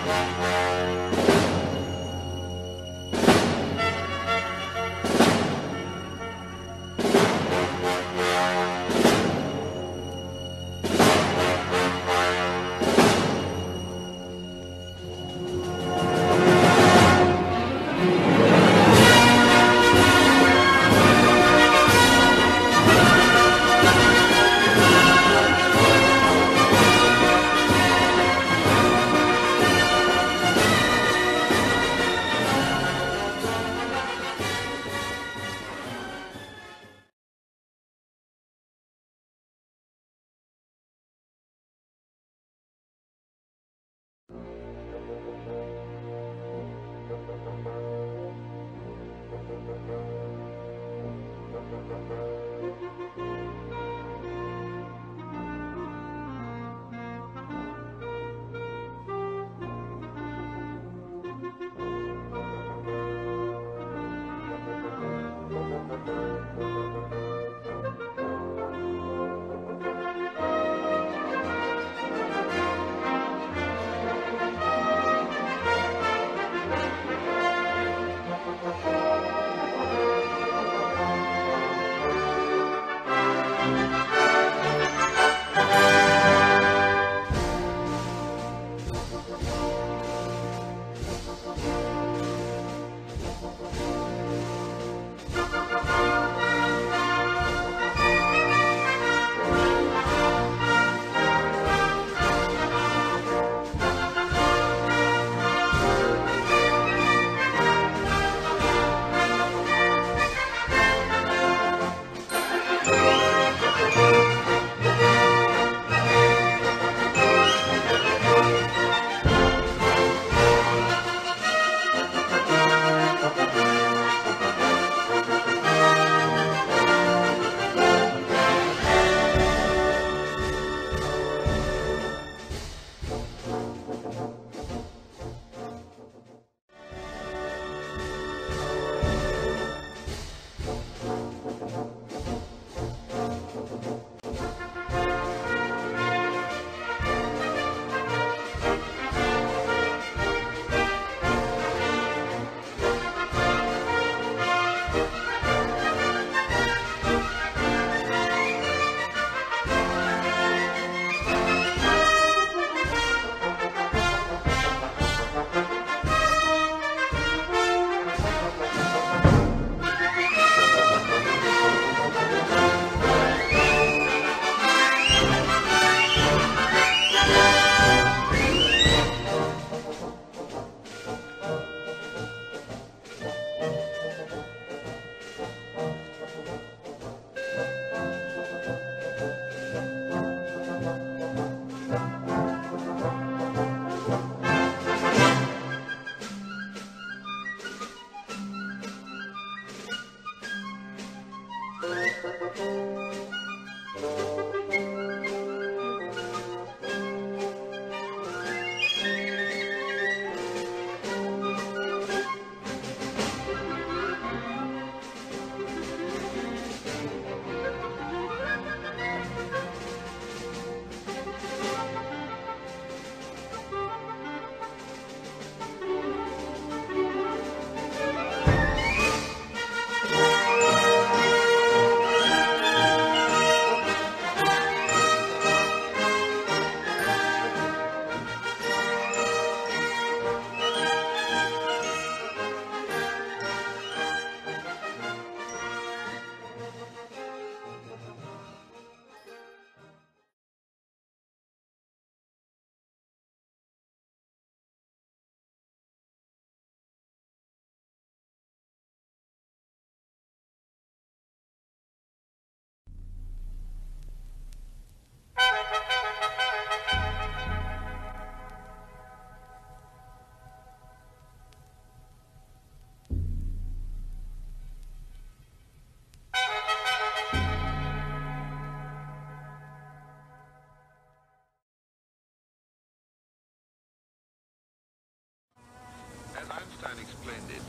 Einstein explained it.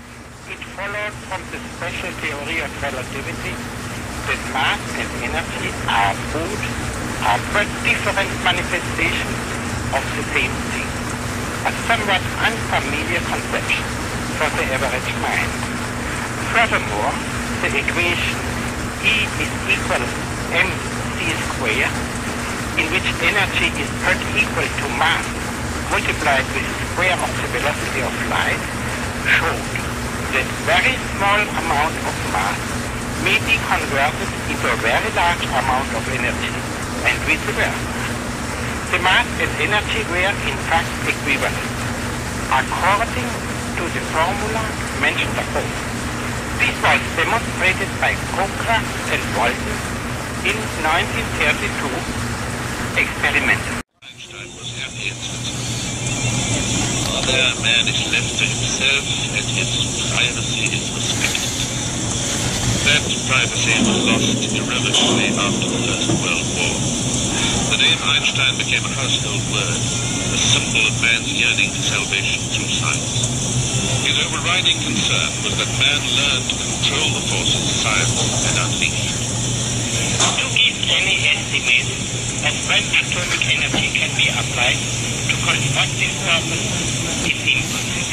It followed from the special theory of relativity that mass and energy are both but different manifestations of the same thing. a somewhat unfamiliar conception for the average mind. Furthermore, the equation E is equal mc squared, in which energy is equal to mass multiplied with the square of the velocity of light, showed that very small amount of mass may be converted into a very large amount of energy, and vice versa. The mass and energy were in fact equivalent, according to the formula mentioned above. This was demonstrated by T.Krier and Walton in 1932 experimentally. Einstein was happy in Switzerland. There, man is left to himself and his privacy is respected. That privacy was lost irrevocably after the First World War. The name Einstein became a household word, a symbol of man's yearning for salvation through science. His overriding concern was that man learned to control the forces science had unleashed. To give any estimate of when atomic energy can be applied to constructive purposes is impossible.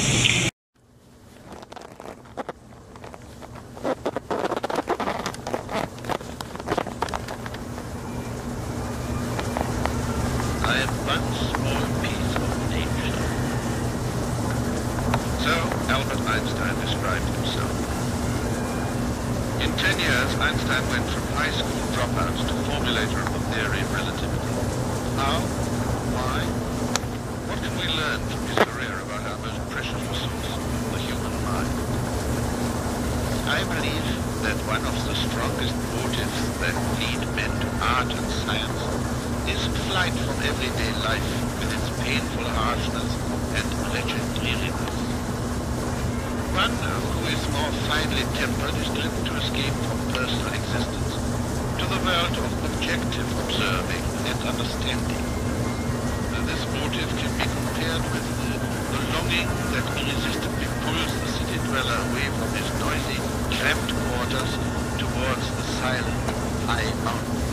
I am one small piece of nature. So Albert Einstein described himself. In 10 years, Einstein went from high school dropout to formulator of the theory of relativity. How? Why? What can we learn from his career about our most precious resource, the human mind? I believe that one of the strongest motives that lead men to art and science is flight from everyday life with its painful harshness and wretched dreariness. One who is more finely tempered is driven to escape from personal existence to the world of objective observing and understanding. This motive can be compared with the longing that irresistibly pulls the city dweller away from his noisy, cramped quarters towards the silent, high mountains.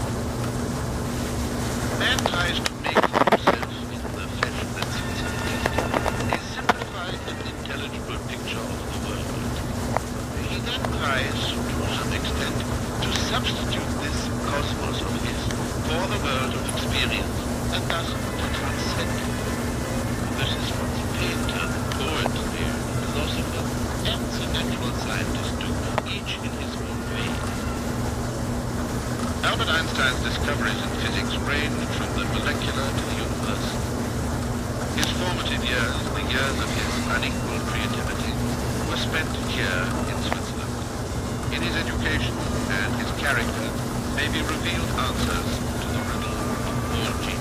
Man tries to make for himself, in the fashion that suits his taste, a simplified and intelligible picture of the world. He then tries, to some extent, to substitute this cosmos of his for the world of experience, and thus to transcend it. This is what the painter, poet, the philosopher, and the natural scientist do, each in his own way. Albert Einstein's discoveries in physics ranged from the molecular to the universal. His formative years, the years of his unequaled creativity, were spent here in Switzerland. In his education and his character may be revealed answers to the riddle of all genius.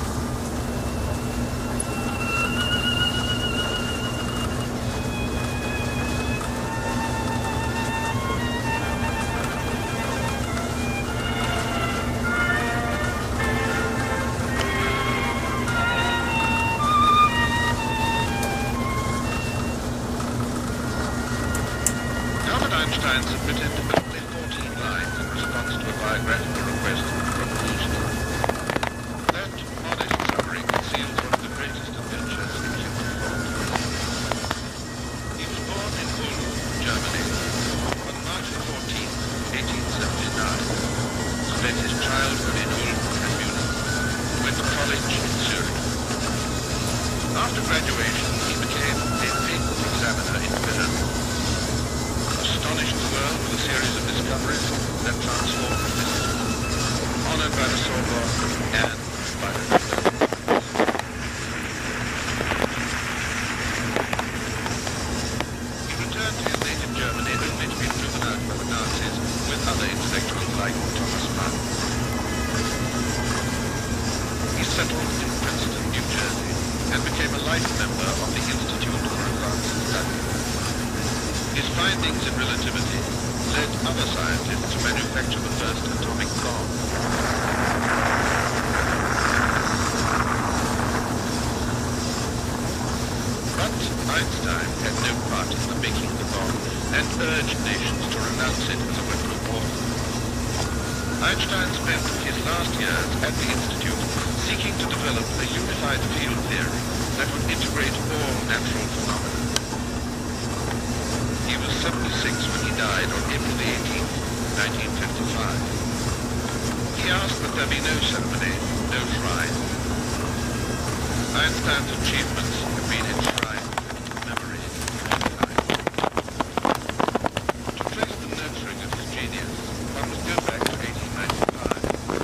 Einstein submitted only 14 lines in response to a biographical request from Ulster. That modest summary conceals one of the greatest adventures in human thought. He was born in Ulm, Germany, on March 14, 1879. Spent his childhood in Ulm and Munich. Went to college in Zurich. After graduation, he became a patent examiner in Bern. Astonished the world with a series of discoveries that transformed physics. Honored by the Sorbonne and by the He returned to his native Germany only to be driven out by the Nazis with other intellectuals like Thomas Mann. He settled in Princeton, New Jersey, and became a life member of the Institute for Advanced Study. His findings in relativity led other scientists to manufacture the first atomic bomb. But Einstein had no part in the making of the bomb and urged nations to renounce it as a weapon of warfare. Einstein spent his last years at the Institute seeking to develop a unified field theory that would integrate all natural phenomena. He was 76 when he died on April the 18th, 1955. He asked that there be no ceremony, no shrine. Einstein's achievements have been enshrined in memory for mankind. To trace the nurturing of his genius, one must go back to 1895.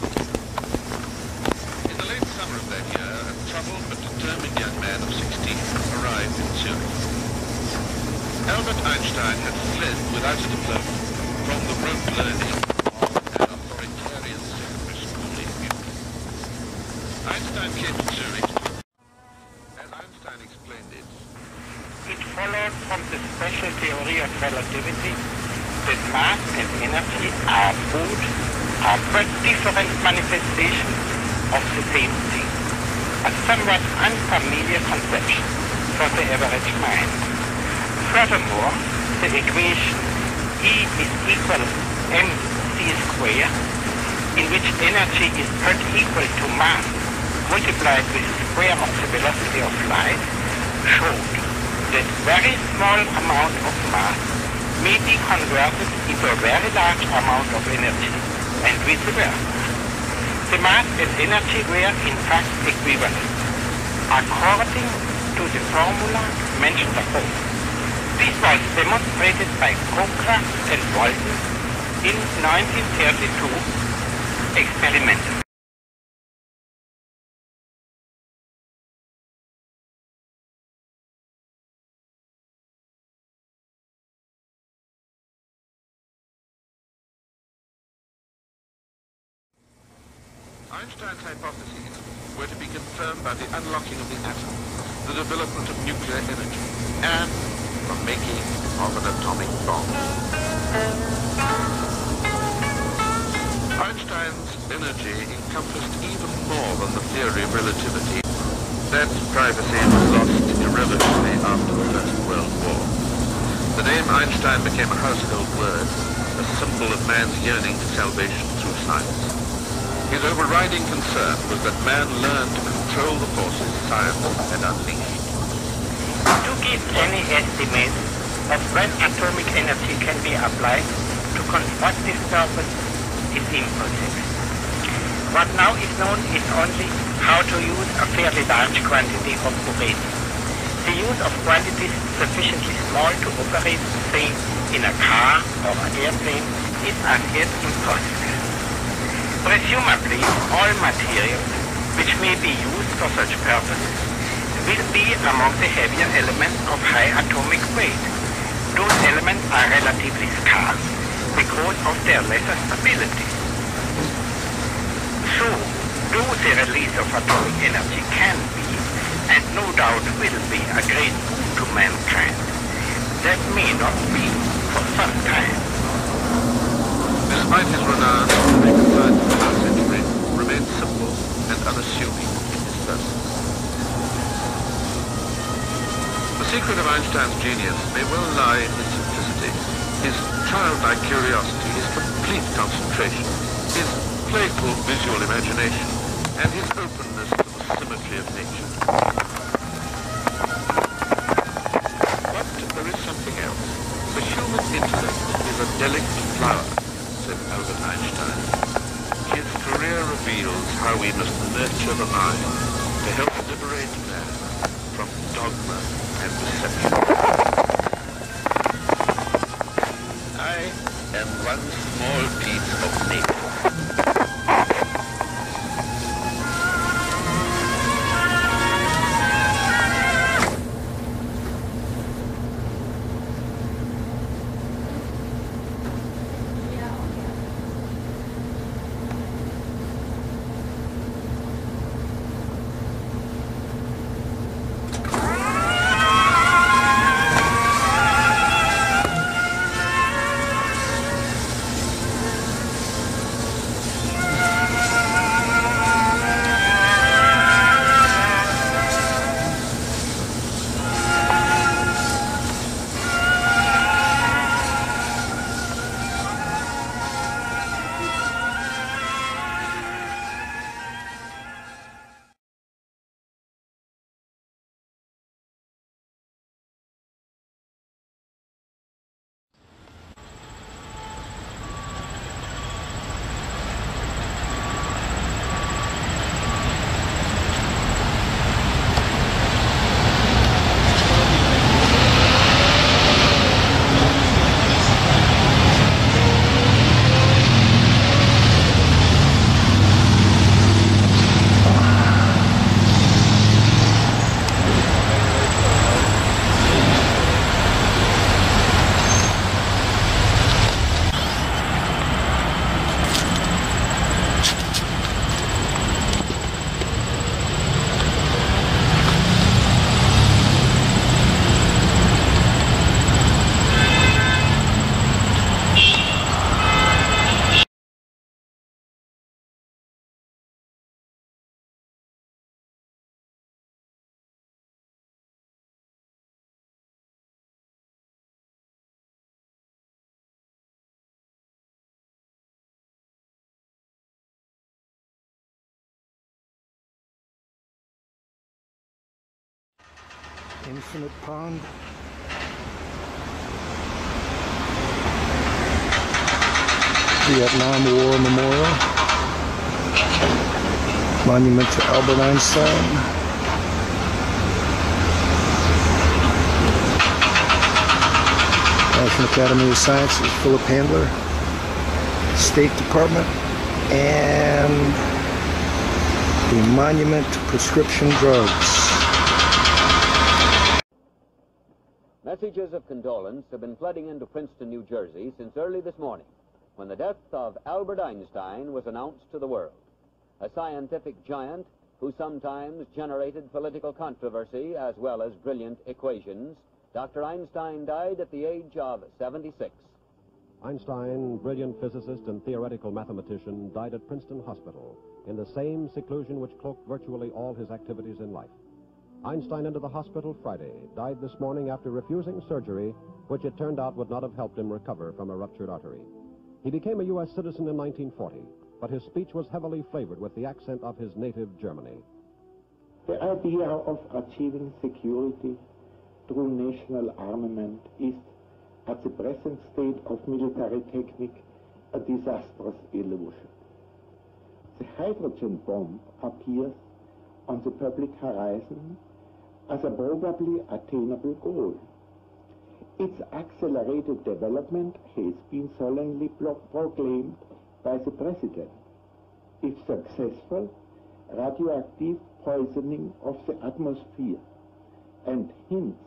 In the late summer of that year, a troubled but determined young man of 16 arrived in Zurich. Albert Einstein had fled without a diploma from the rote learning of an authoritarian secondary school in Munich. Einstein came to Zurich. As Einstein explained it, it followed from the special theory of relativity that mass and energy are but different manifestations of the same thing, a somewhat unfamiliar conception for the average mind. Furthermore, the equation E is equal mc squared, in which energy is per equal to mass multiplied with the square of the velocity of light, showed that very small amount of mass may be converted into a very large amount of energy, and vice versa. The mass and energy were in fact equivalent, according to the formula mentioned above. This was demonstrated by T.Krier and Walton in 1932 experimentally. Einstein's hypotheses were to be confirmed by the unlocking of the atom, the development of nuclear energy, and the making of an atomic bomb. Einstein's energy encompassed even more than the theory of relativity. That privacy was lost irrevocably after the First World War. The name Einstein became a household word, a symbol of man's yearning for salvation through science. His overriding concern was that man learn to control the forces science had unleashed. To give any estimate of when atomic energy can be applied to constructive purpose is impossible. What now is known is only how to use a fairly large quantity of uranium. The use of quantities sufficiently small to operate, say, in a car or an airplane is as yet impossible. Presumably, all materials which may be used for such purposes will be among the heavier elements of high atomic weight. Those elements are relatively scarce because of their lesser stability. So, though the release of atomic energy can be, and no doubt will be, a great boon to mankind, that may not be for some time. Despite his renown to make science of the century, remained simple and unassuming in his person. The secret of Einstein's genius may well lie in his simplicity, his childlike curiosity, his complete concentration, his playful visual imagination, and his openness to the symmetry of nature. But there is something else. The human intellect is a delicate flower, said Albert Einstein. His career reveals how we must nurture the mind to help liberate man from dogma and deception. I am one small piece of nature. Infinite Pond. Vietnam War Memorial. Monument to Albert Einstein. National Academy of Sciences, Philip Handler. State Department. And the Monument to Prescription Drugs. Messages of condolence have been flooding into Princeton, New Jersey since early this morning, when the death of Albert Einstein was announced to the world. A scientific giant who sometimes generated political controversy as well as brilliant equations, Dr. Einstein died at the age of 76. Einstein, brilliant physicist and theoretical mathematician, died at Princeton Hospital in the same seclusion which cloaked virtually all his activities in life. Einstein entered the hospital Friday, died this morning after refusing surgery, which it turned out would not have helped him recover from a ruptured artery. He became a U.S. citizen in 1940, but his speech was heavily flavored with the accent of his native Germany. The idea of achieving security through national armament is, at the present state of military technique, a disastrous illusion. The hydrogen bomb appears on the public horizon as a probably attainable goal. Its accelerated development has been solemnly proclaimed by the President. If successful, radioactive poisoning of the atmosphere and hence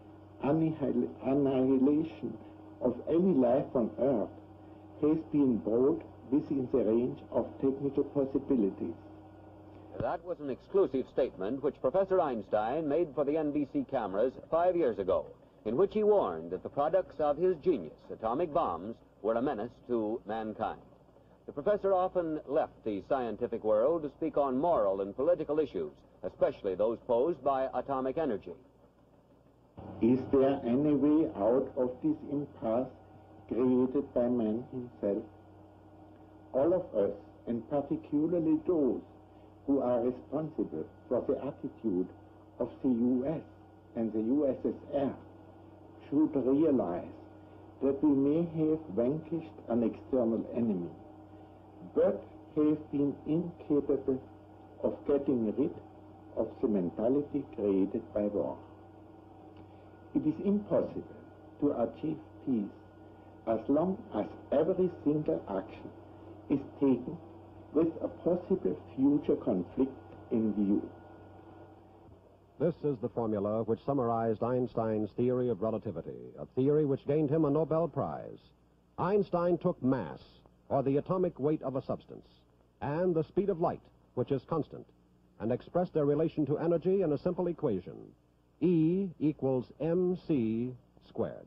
annihilation of any life on Earth has been brought within the range of technical possibilities. That was an exclusive statement which Professor Einstein made for the NBC cameras 5 years ago, in which he warned that the products of his genius, atomic bombs, were a menace to mankind. The professor often left the scientific world to speak on moral and political issues, especially those posed by atomic energy. Is there any way out of this impasse created by man himself? All of us, and particularly those who are responsible for the attitude of the U.S. and the USSR, should realize that we may have vanquished an external enemy, but have been incapable of getting rid of the mentality created by war. It is impossible to achieve peace as long as every single action is taken with a possible future conflict in view. This is the formula which summarized Einstein's theory of relativity, a theory which gained him a Nobel Prize. Einstein took mass, or the atomic weight of a substance, and the speed of light, which is constant, and expressed their relation to energy in a simple equation: E equals mc squared.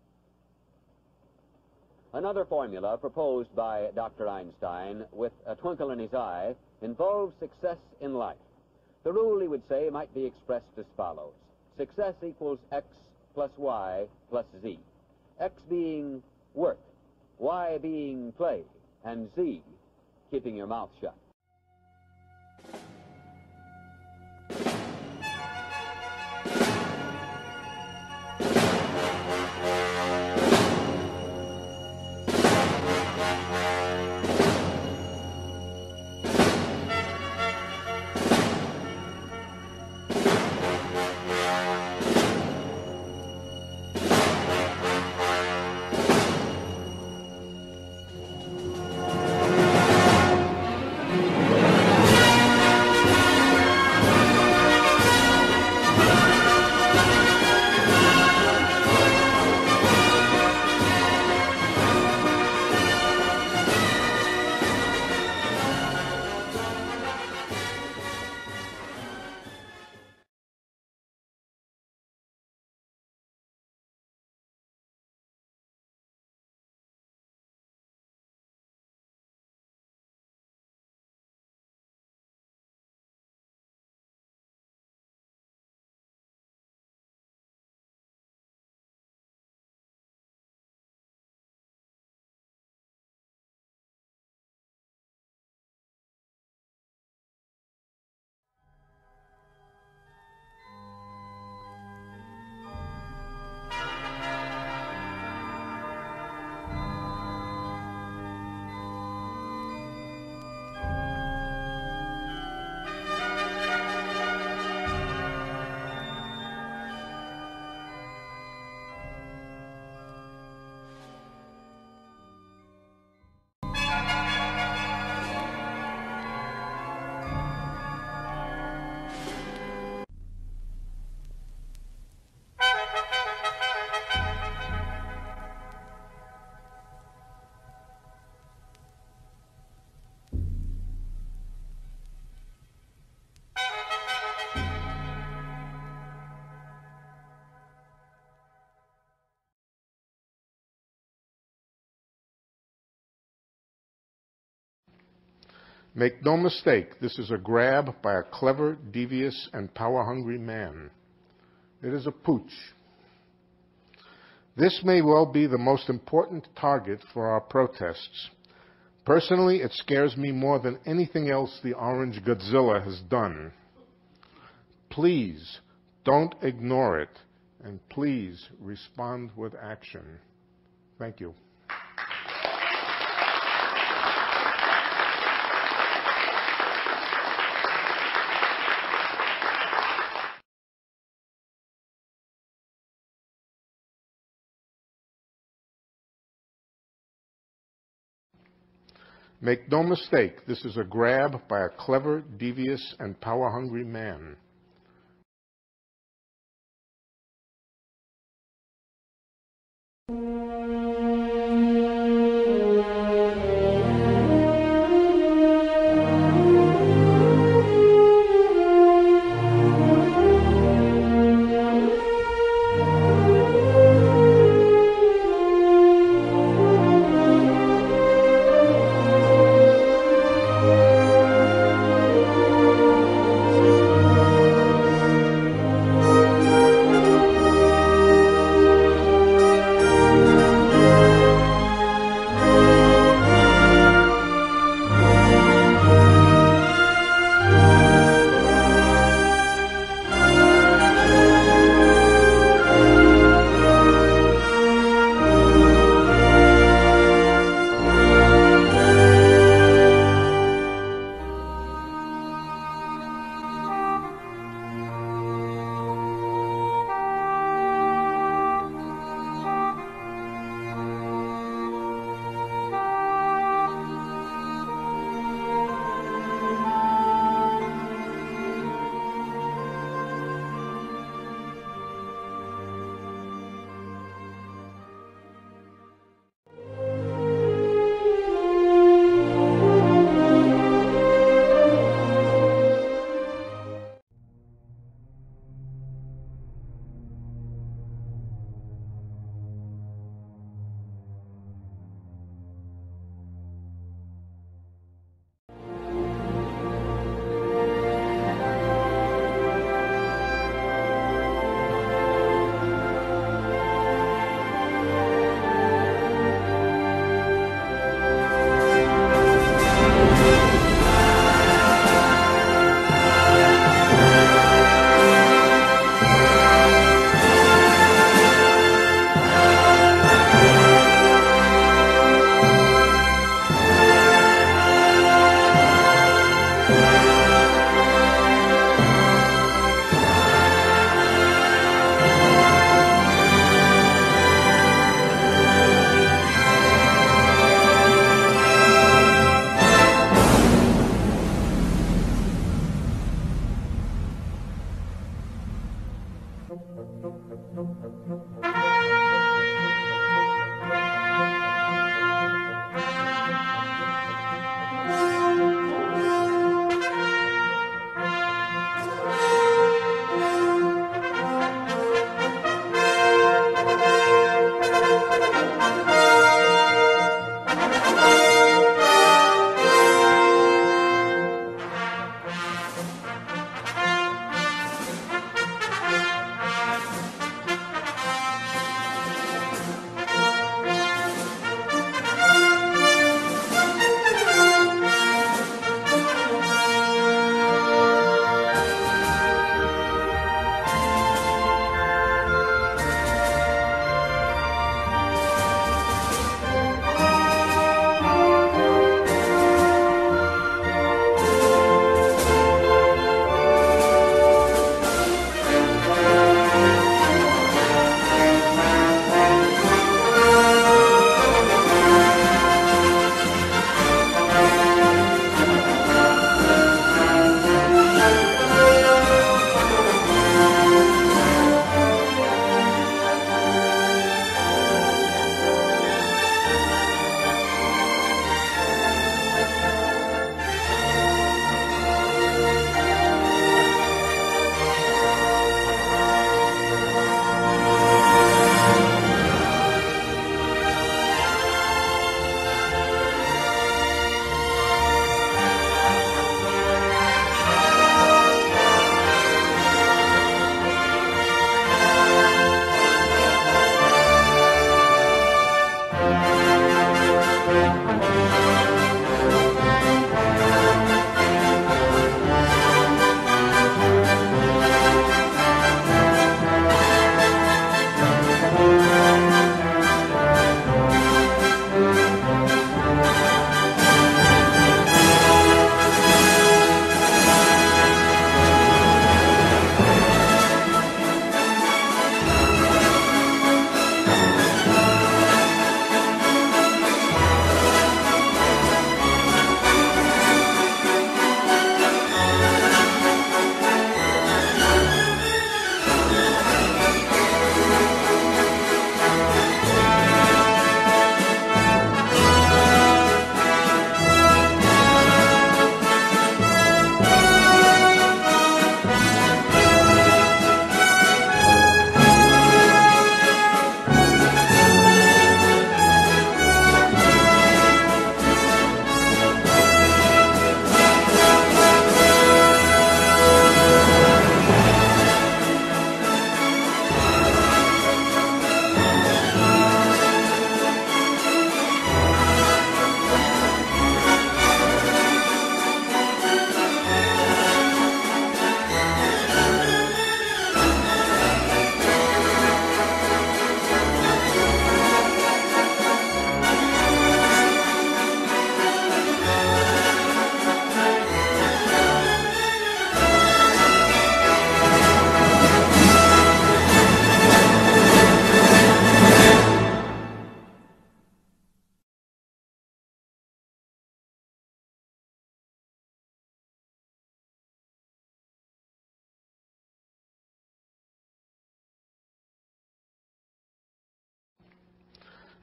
Another formula proposed by Dr. Einstein, with a twinkle in his eye, involves success in life. The rule, he would say, might be expressed as follows: success equals x plus y plus z. X being work, y being play, and z keeping your mouth shut. Make no mistake, this is a grab by a clever, devious, and power-hungry man. It is a pooch. This may well be the most important target for our protests. Personally, it scares me more than anything else the Orange Godzilla has done. Please, don't ignore it, and please respond with action. Thank you. Make no mistake, this is a grab by a clever, devious, and power-hungry man.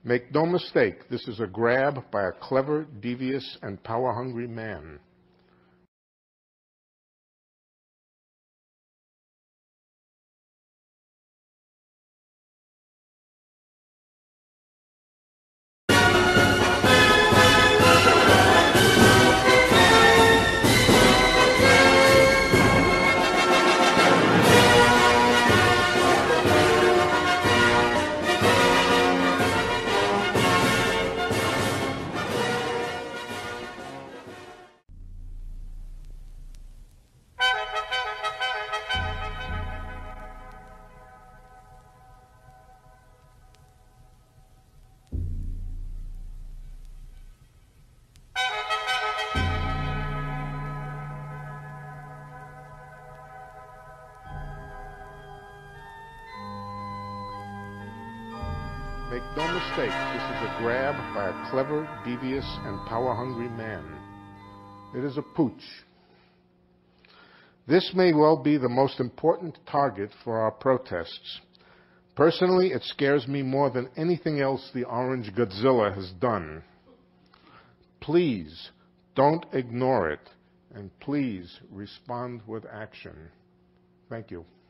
Make no mistake, this is a grab by a clever, devious, and power-hungry man. Make no mistake, this is a grab by a clever, devious, and power-hungry man. It is a pooch. This may well be the most important target for our protests. Personally, it scares me more than anything else the Orange Godzilla has done. Please, don't ignore it, and please respond with action. Thank you.